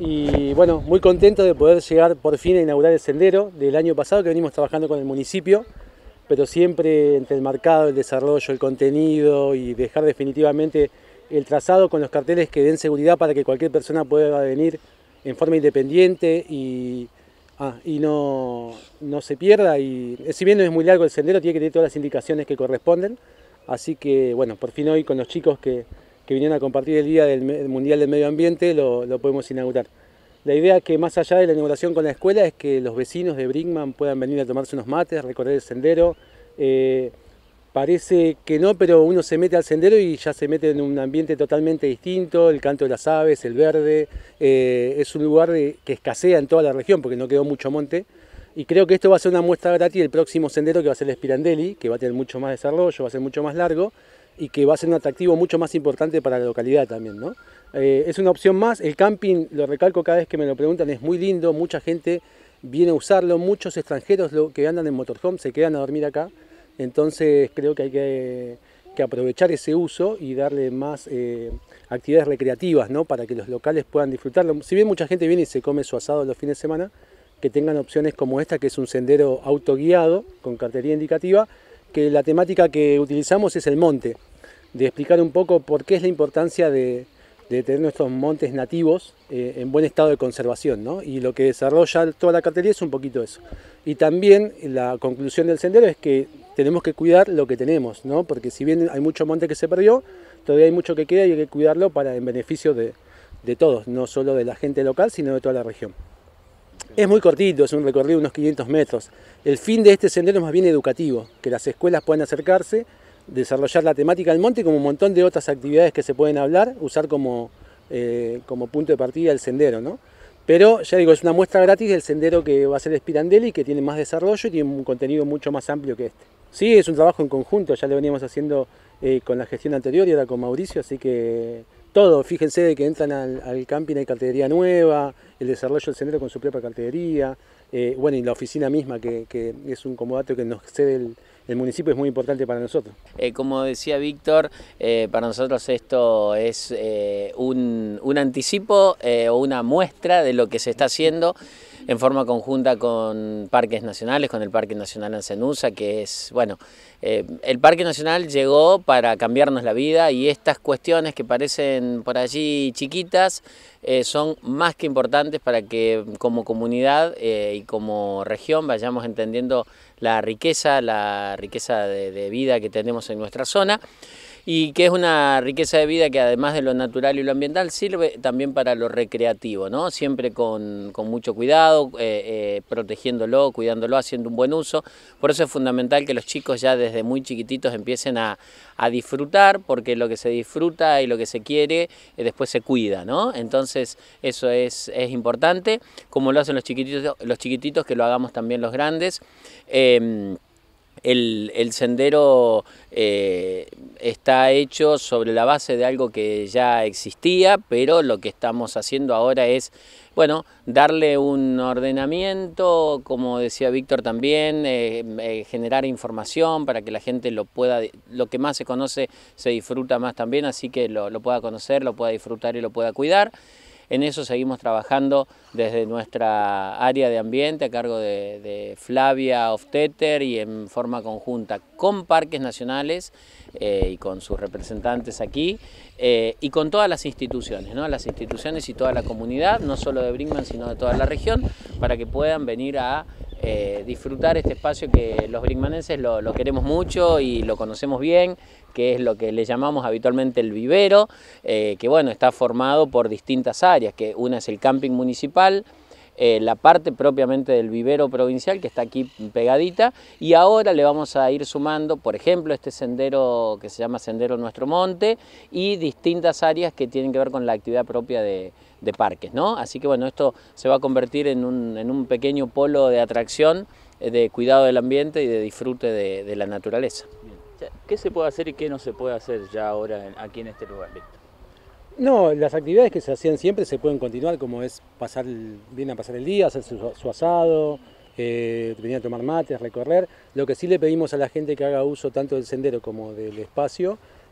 y bueno, muy contento de poder llegar por fin a inaugurar el sendero del año pasado que venimos trabajando con el municipio, pero siempre entre el marcado, el desarrollo, el contenido y dejar definitivamente el trazado con los carteles que den seguridad para que cualquier persona pueda venir en forma independiente y no se pierda. Y si bien no es muy largo el sendero, tiene que tener todas las indicaciones que corresponden. Así que bueno, por fin hoy con los chicos que vinieron a compartir el Día del Mundial del Medio Ambiente lo podemos inaugurar. La idea es que más allá de la inauguración con la escuela es que los vecinos de Brinkmann puedan venir a tomarse unos mates, recorrer el sendero. Parece que no, pero uno se mete al sendero y ya se mete en un ambiente totalmente distinto, el canto de las aves, el verde, es un lugar que escasea en toda la región porque no quedó mucho monte. Y creo que esto va a ser una muestra gratis del próximo sendero que va a ser el Spirandelli, que va a tener mucho más desarrollo, va a ser mucho más largo y que va a ser un atractivo mucho más importante para la localidad también, ¿no? Es una opción más, el camping, lo recalco cada vez que me lo preguntan, es muy lindo, mucha gente viene a usarlo, muchos extranjeros que andan en motorhome se quedan a dormir acá, entonces creo que hay que aprovechar ese uso y darle más actividades recreativas, ¿no? Para que los locales puedan disfrutarlo. Si bien mucha gente viene y se come su asado los fines de semana, que tengan opciones como esta, que es un sendero autoguiado con cartelería indicativa, que la temática que utilizamos es el monte, de explicar un poco por qué es la importancia de tener nuestros montes nativos en buen estado de conservación, ¿no? Y lo que desarrolla toda la cartelería es un poquito eso. Y también la conclusión del sendero es que tenemos que cuidar lo que tenemos, ¿no? Porque si bien hay mucho monte que se perdió, todavía hay mucho que queda y hay que cuidarlo en beneficio de todos, no solo de la gente local, sino de toda la región. Es muy cortito, es un recorrido de unos 500 metros. El fin de este sendero es más bien educativo, que las escuelas puedan acercarse, desarrollar la temática del monte como un montón de otras actividades que se pueden hablar, usar como punto de partida el sendero, ¿no? Pero ya digo, es una muestra gratis del sendero que va a ser el Spirandelli, que tiene más desarrollo y tiene un contenido mucho más amplio que este. Sí, es un trabajo en conjunto, ya lo veníamos haciendo con la gestión anterior y ahora con Mauricio, así que todo, fíjense de que entran al camping, hay cartelería nueva, el desarrollo del sendero con su propia cartelería, bueno, y la oficina misma, que es un comodato que nos cede el municipio, es muy importante para nosotros. Como decía Víctor, para nosotros esto es un anticipo o una muestra de lo que se está haciendo en forma conjunta con parques nacionales, con el Parque Nacional Ancenusa, que es, bueno, el Parque Nacional llegó para cambiarnos la vida y estas cuestiones que parecen por allí chiquitas son más que importantes para que como comunidad y como región vayamos entendiendo la riqueza de vida que tenemos en nuestra zona, y que es una riqueza de vida que además de lo natural y lo ambiental sirve también para lo recreativo, ¿no? Siempre con mucho cuidado, protegiéndolo, cuidándolo, haciendo un buen uso. Por eso es fundamental que los chicos ya desde muy chiquititos empiecen a disfrutar, porque lo que se disfruta y lo que se quiere después se cuida, ¿no? Entonces eso es importante, como lo hacen los chiquititos, que lo hagamos también los grandes. El sendero está hecho sobre la base de algo que ya existía, pero lo que estamos haciendo ahora es, bueno, darle un ordenamiento, como decía Víctor también, generar información para que la gente lo que más se conoce se disfruta más también, así que lo pueda conocer, lo pueda disfrutar y lo pueda cuidar. En eso seguimos trabajando desde nuestra área de ambiente a cargo de Flavia Hofstetter y en forma conjunta con Parques Nacionales y con sus representantes aquí y con todas las instituciones, ¿no? Las instituciones y toda la comunidad, no solo de Brinkmann sino de toda la región, para que puedan venir a disfrutar este espacio que los brinkmanenses lo queremos mucho y lo conocemos bien, que es lo que le llamamos habitualmente el vivero, que bueno, está formado por distintas áreas, que una es el camping municipal, la parte propiamente del vivero provincial que está aquí pegadita, y ahora le vamos a ir sumando, por ejemplo, este sendero que se llama Sendero Nuestro Monte y distintas áreas que tienen que ver con la actividad propia de parques, ¿no? Así que bueno, esto se va a convertir en un pequeño polo de atracción, de cuidado del ambiente y de disfrute de la naturaleza. Bien. ¿Qué se puede hacer y qué no se puede hacer ya ahora aquí en este lugar, Víctor? No, las actividades que se hacían siempre se pueden continuar, como es viene a pasar el día, hacer su asado, venir a tomar mates, recorrer. Lo que sí le pedimos a la gente que haga uso tanto del sendero como del espacio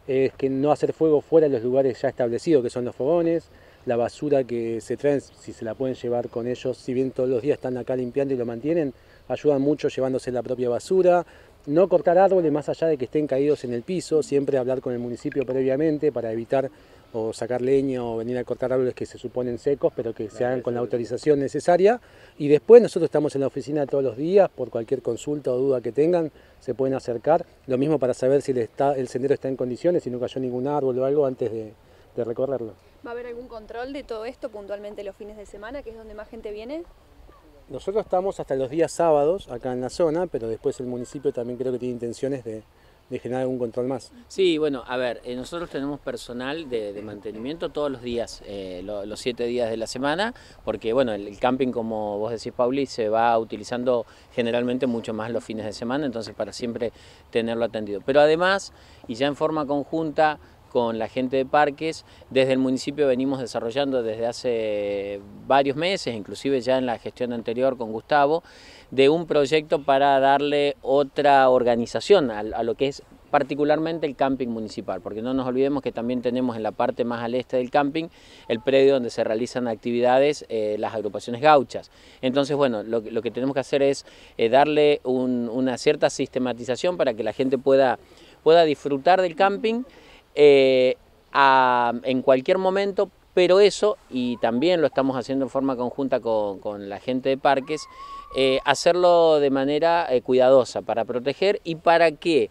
es que no hacer fuego fuera de los lugares ya establecidos, que son los fogones, la basura que se traen, si se la pueden llevar con ellos, si bien todos los días están acá limpiando y lo mantienen, ayudan mucho llevándose la propia basura. No cortar árboles más allá de que estén caídos en el piso, siempre hablar con el municipio previamente para evitar o sacar leña o venir a cortar árboles que se suponen secos, pero que se hagan con la autorización necesaria. Y después nosotros estamos en la oficina todos los días, por cualquier consulta o duda que tengan, se pueden acercar. Lo mismo para saber si el sendero está en condiciones, si no cayó ningún árbol o algo antes de recorrerlo. ¿Va a haber algún control de todo esto puntualmente los fines de semana, que es donde más gente viene? Nosotros estamos hasta los días sábados acá en la zona, pero después el municipio también creo que tiene intenciones de generar algún control más. Sí, bueno, a ver, nosotros tenemos personal de mantenimiento todos los días, los 7 días de la semana, porque bueno, el camping, como vos decís, Pauli, se va utilizando generalmente mucho más los fines de semana, entonces para siempre tenerlo atendido. Pero además, y ya en forma conjunta con la gente de parques, desde el municipio venimos desarrollando desde hace varios meses, inclusive ya en la gestión anterior con Gustavo, de un proyecto para darle otra organización a lo que es particularmente el camping municipal, porque no nos olvidemos que también tenemos en la parte más al este del camping el predio donde se realizan actividades las agrupaciones gauchas. Entonces, bueno, lo que tenemos que hacer es darle una cierta sistematización para que la gente pueda disfrutar del camping en cualquier momento, pero eso, y también lo estamos haciendo en forma conjunta con la gente de parques, hacerlo de manera cuidadosa para proteger y para que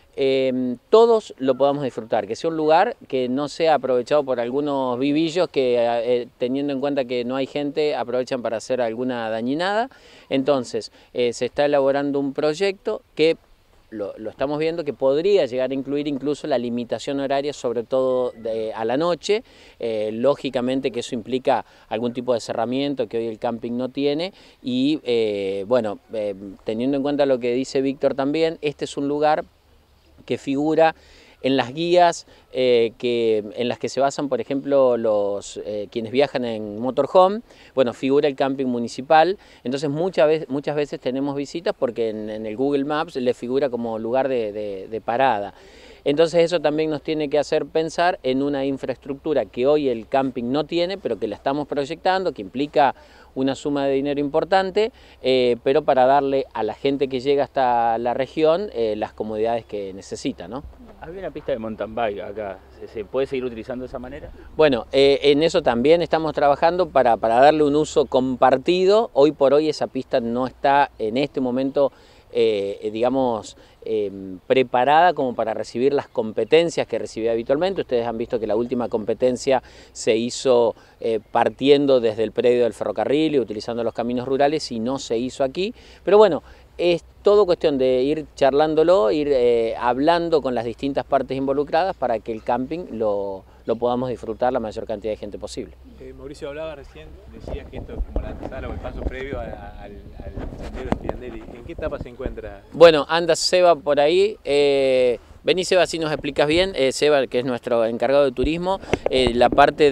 todos lo podamos disfrutar, que sea un lugar que no sea aprovechado por algunos vivillos que teniendo en cuenta que no hay gente aprovechan para hacer alguna dañinada. Entonces se está elaborando un proyecto que lo estamos viendo que podría llegar a incluir incluso la limitación horaria, sobre todo a la noche. Lógicamente que eso implica algún tipo de cerramiento que hoy el camping no tiene y bueno, teniendo en cuenta lo que dice Víctor también, este es un lugar que figura en las guías en las que se basan, por ejemplo, quienes viajan en motorhome. Bueno, figura el camping municipal, entonces muchas veces tenemos visitas porque en el Google Maps le figura como lugar de parada. Entonces eso también nos tiene que hacer pensar en una infraestructura que hoy el camping no tiene, pero que la estamos proyectando, que implica una suma de dinero importante, pero para darle a la gente que llega hasta la región las comodidades que necesita, ¿no? Había una pista de mountain bike acá, ¿se puede seguir utilizando de esa manera? Bueno, en eso también estamos trabajando para darle un uso compartido. Hoy por hoy esa pista no está en este momento, digamos, preparada como para recibir las competencias que recibe habitualmente. Ustedes han visto que la última competencia se hizo partiendo desde el predio del ferrocarril y utilizando los caminos rurales y no se hizo aquí, pero bueno, es todo cuestión de ir charlándolo, ir hablando con las distintas partes involucradas para que el camping lo podamos disfrutar la mayor cantidad de gente posible. Mauricio hablaba recién, decías que esto es como la antesala o el paso previo al sendero de Spirandelli. ¿En qué etapa se encuentra? Bueno, anda Seba por ahí. Vení, Seba, si nos explicas bien, Seba, que es nuestro encargado de turismo, la parte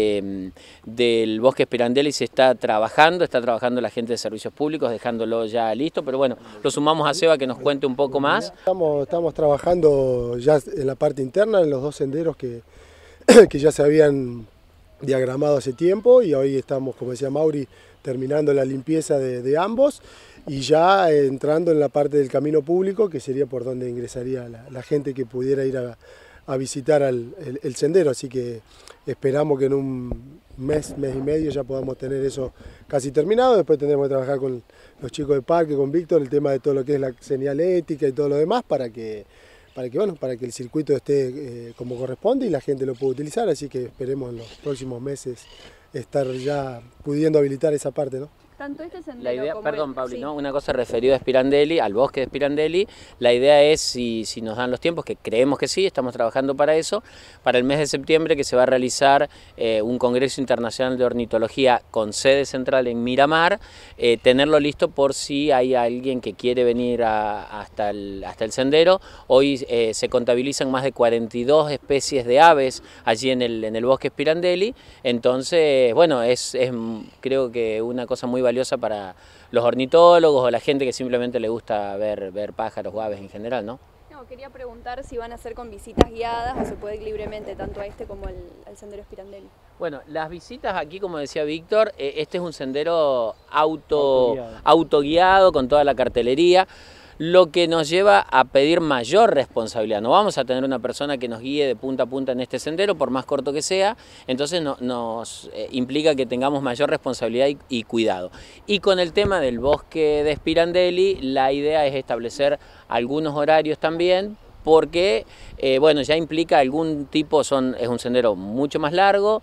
del Bosque Spirandelli se está trabajando la gente de servicios públicos, dejándolo ya listo, pero bueno, lo sumamos a Seba que nos cuente un poco más. Estamos trabajando ya en la parte interna, en los 2 senderos que ya se habían diagramado hace tiempo y hoy estamos, como decía Mauri, terminando la limpieza de ambos y ya entrando en la parte del camino público, que sería por donde ingresaría la gente que pudiera ir a visitar el sendero, así que esperamos que en un mes y medio ya podamos tener eso casi terminado. Después tendremos que trabajar con los chicos de parque, con Víctor, el tema de todo lo que es la señalética y todo lo demás para que el circuito esté como corresponde y la gente lo pueda utilizar, así que esperemos en los próximos meses estar ya pudiendo habilitar esa parte, ¿no? Tanto este sendero La idea, como perdón Pablo, sí. ¿no? Una cosa referida a Spirandelli, al bosque de Spirandelli, la idea es, si nos dan los tiempos, que creemos que sí, estamos trabajando para eso, para el mes de septiembre que se va a realizar un Congreso Internacional de Ornitología con sede central en Miramar, tenerlo listo por si hay alguien que quiere venir hasta el sendero. Hoy se contabilizan más de 42 especies de aves allí en el bosque Spirandelli, entonces, bueno, es creo que una cosa muy valiosa para los ornitólogos o la gente que simplemente le gusta ver pájaros o aves en general, ¿no? No, quería preguntar si van a ser con visitas guiadas o se puede ir libremente tanto a este como al sendero Spirandelli. Bueno, las visitas aquí, como decía Víctor, este es un sendero autoguiado con toda la cartelería, lo que nos lleva a pedir mayor responsabilidad. No vamos a tener una persona que nos guíe de punta a punta en este sendero, por más corto que sea, entonces nos implica que tengamos mayor responsabilidad y cuidado. Y con el tema del bosque de Spirandelli, la idea es establecer algunos horarios también, porque bueno, ya implica algún tipo, es un sendero mucho más largo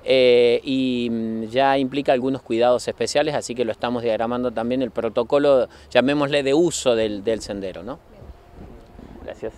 y ya implica algunos cuidados especiales, así que lo estamos diagramando también el protocolo, llamémosle de uso del sendero, ¿no? Gracias.